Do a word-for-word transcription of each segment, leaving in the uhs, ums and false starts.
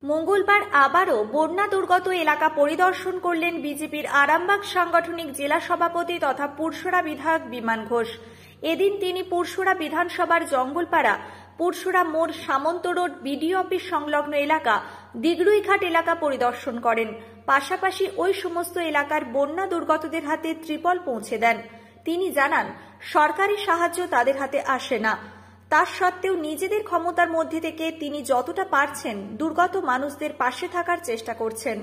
মঙ্গলবার আবারও বন্যা দুর্গত এলাকা পরিদর্শন করলেন বিজেপির আরামবাগ সাংগঠনিক জেলা সভাপতি তথা পুরসুরা বিধায়ক বিমান ঘোষ। এদিন তিনি পুরসুরা বিধানসভার জঙ্গলপাড়া, পুরসুরা মোড়, সামন্ত রোড, বিডিও অফিস সংলগ্ন এলাকা, দিগরুইঘাট এলাকা পরিদর্শন করেন। পাশাপাশি ওই সমস্ত এলাকার বন্যা দুর্গতদের হাতে ত্রিপল পৌঁছে দেন। তিনি জানান, সরকারি সাহায্য তাদের হাতে আসে না, তা সত্ত্বেও নিজেদের ক্ষমতার মধ্যে থেকে তিনি যতটা পারছেন দুর্গত মানুষদের পাশে থাকার চেষ্টা করছেন।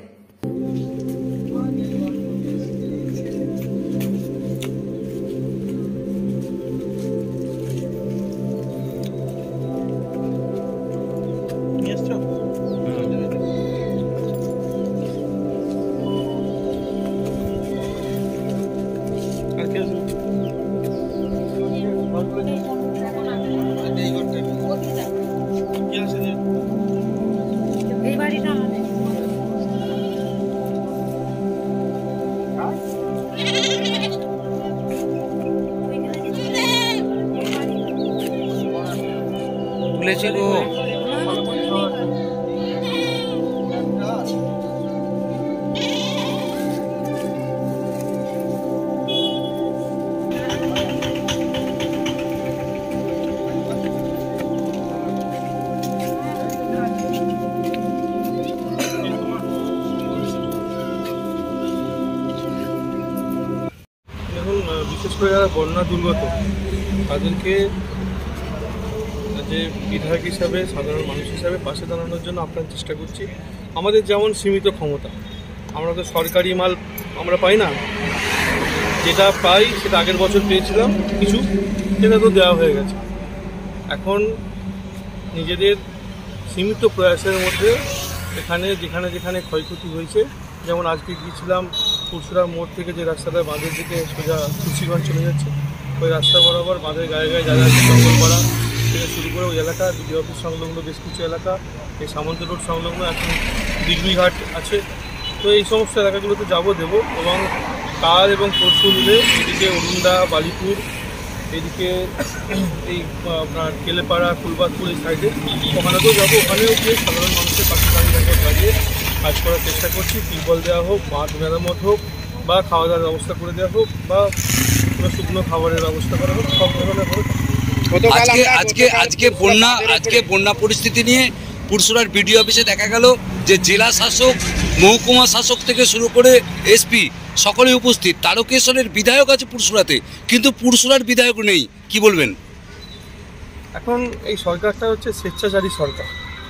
এই বাড়িটা আমাদের তুলেছে গো। দেখুন, বিশেষ করে যারা বন্যা দুর্গত তাদেরকে যে বিধায়ক হিসাবে, সাধারণ মানুষ হিসাবে পাশে দাঁড়ানোর জন্য আপনার চেষ্টা করছি। আমাদের যেমন সীমিত ক্ষমতা, আমরা তো সরকারি মাল আমরা পাই না, যেটা পাই সেটা আগের বছর পেয়েছিলাম কিছু, সেটা তো দেওয়া হয়ে গেছে। এখন নিজেদের সীমিত প্রয়াসের মধ্যে এখানে যেখানে যেখানে ক্ষয়ক্ষতি হয়েছে, যেমন আজকে গিয়েছিলাম পুরসুরা মোড় থেকে যে রাস্তাটা বাঁধের দিকে সোজা তুলসীগঞ্জ চলে যাচ্ছে, ওই রাস্তা বরাবর বাঁধের গায়ে গায়ে যারা আছে জঙ্গলপাড়া থেকে শুরু করে ওই এলাকা, বিডিও অফিস সংলগ্ন বেশ কিছু এলাকা, এই সামন্ত রোড সংলগ্ন এখন দিগরুইঘাট আছে, তো এই সমস্ত এলাকাগুলোতে যাবো দেবো। এবং কাল এবং পরশু মিলে এদিকে অরুণদা, বালিপুর, এদিকে এই আপনার কেলেপাড়া, ফুলবাদপুর এই সাইডে ওখানেও যাবো। ওখানেও গিয়ে সাধারণ মানুষের পাশে দাঁড়িয়ে দাঁড়িয়ে কাজ করার চেষ্টা করছি। টিউবওয়েল দেওয়া হোক, বাঁধ মেরামত হোক, বা খাওয়া দাওয়ার ব্যবস্থা করে দেওয়া হোক, বা শুকনো খাবারের ব্যবস্থা করা হোক, সব ধরনের হোক। আজকে আজকে আজকে বন্যা আজকে বন্যা পরিস্থিতি নিয়ে পুরসুরার বিডিও অফিসে দেখা গেল যে জেলা শাসক, মহকুমা শাসক থেকে শুরু করে এসপি সকলেই উপস্থিত। তারকেশ্বরের বিধায়ক আছে পুরসুরাতে, কিন্তু পুরসুরার বিধায়ক নেই, কি বলবেন? এখন এই সরকারটা হচ্ছে স্বেচ্ছাচারী সরকার,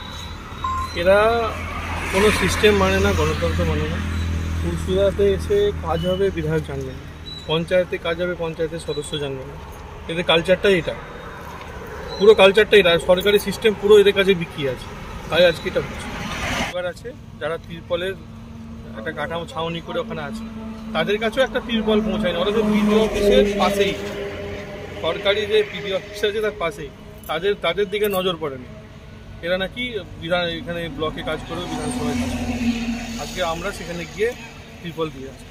এরা কোনো সিস্টেম মানে না, গণতন্ত্র মানে না। পুরসুরাতে এসে কাজ হবে বিধায়ক জানবে না, পঞ্চায়েতে কাজ হবে পঞ্চায়েতের সদস্য জানবে না। এদের কালচারটাই এটা, পুরো কালচারটাই এটা, সরকারি সিস্টেম পুরো এদের কাছে বিক্রি আছে। তাই আজকে এটা বুঝছি সরকার আছে যারা তিরপলের একটা কাঠামো ছাউনি করে ওখানে আছে, তাদের কাছেও একটা তিরপল পৌঁছায় না। ওরা তো বিডিও অফিসের পাশেই, সরকারি যে বিডিও অফিস আছে তার পাশেই, তাদের তাদের দিকে নজর পড়ে না। এরা নাকি বিধান এখানে ব্লকে কাজ করেও বিধানসভায় কাজ করে। আজকে আমরা সেখানে গিয়ে ত্রিপল দিয়ে আসি।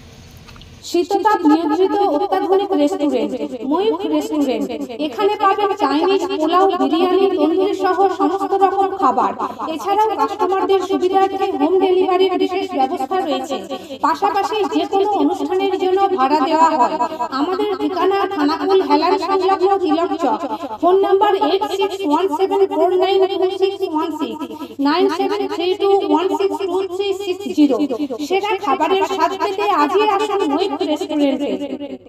শীততাপ নিয়ন্ত্রিত অত্যাধুনিক রেস্টুরেন্ট ময়ূখ রেস্টুরেন্ট। এখানে পাবেন চাইনিজ, পোলাও, বিরিয়ানি, তন্দুরি সহ সমস্ত রকম খাবার। এছাড়াও কাস্টমারদের সুবিধার্থে হোম ডেলিভারির বিশেষ ব্যবস্থা রয়েছে। পাশাপাশি যে কোনো অনুষ্ঠানের জন্য ভাড়া দেওয়া হয়। আমাদের ঠিকানা থানাকুল হেলান সংলগ্ন Tilak Chak. Phone number eight six one seven four nine two six one six, nine seven three two one six two three six zero. সেরা খাবারের স্বাদ পেতে আজই আসুন ময়ূখ রেস্টুরেন্টে।